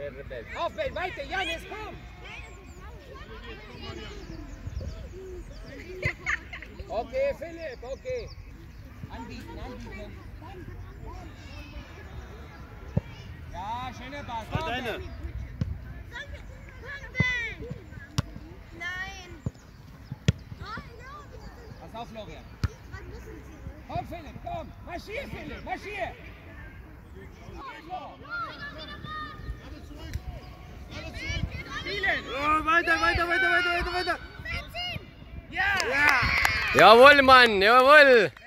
Aufwärts, weiter, Janis, komm! Okay, Philipp, okay. Anbieten, anbieten. Ja, schöner Pass. Deine. Nein. Pass auf, Florian. Komm, Philipp, komm. Marschier, Philipp, marschier. Oh, weiter. Ja! Jawohl, Mann, jawohl!